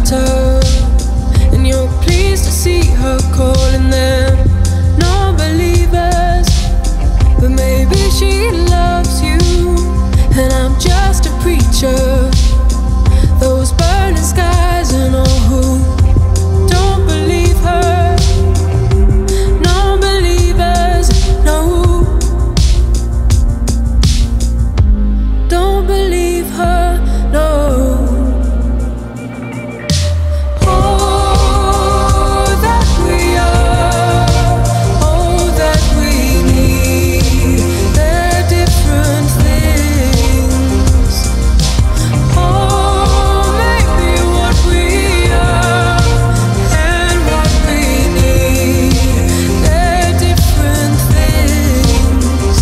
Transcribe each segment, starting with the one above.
left her, and you're pleased to see her calling them non-believers. But maybe she loves you, and I'm just a preacher. Those burning skies and all who don't believe her, non-believers, no, don't believe her, no. Oh, that we are, oh, that we need, they're different things. Oh, maybe what we are and what we need, they're different things.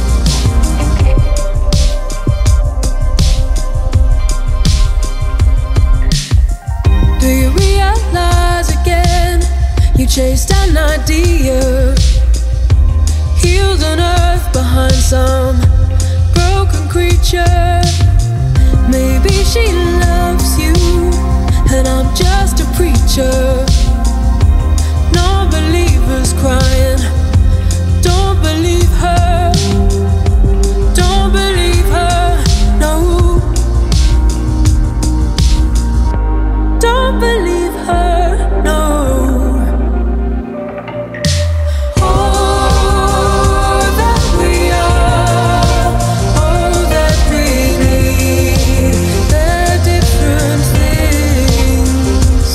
Do you realize again? You chased an idea, healed on earth behind some broken creature. Maybe she loves you, and I'm just a preacher. Non-believers crying, don't believe her, don't believe her, no, don't believe her, no. Oh, that we are, oh, that we need, they're different things.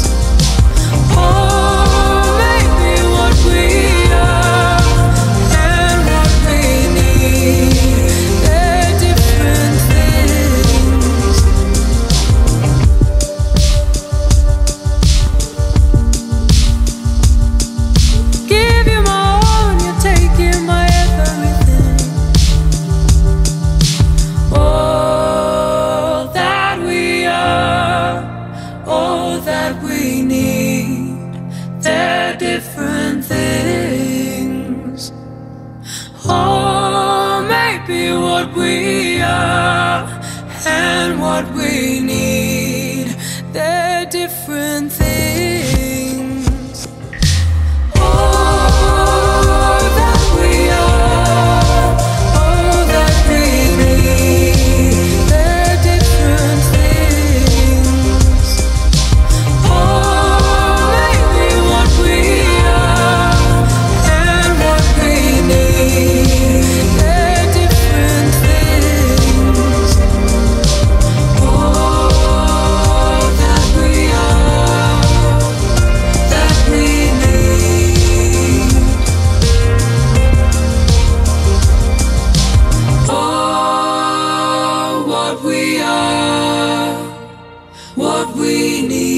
Oh, maybe what we are and what we need, they're different things. Give you my all and you're taking my everything. All that we are, all that we need, they're different things. Oh, maybe what we are and what we need, they're different things. Oh, that we are, oh, that we need, they're different things. Oh, maybe what we are and what we need, they're different things. Oh, that we are, that we need. Oh, what we are, what we need.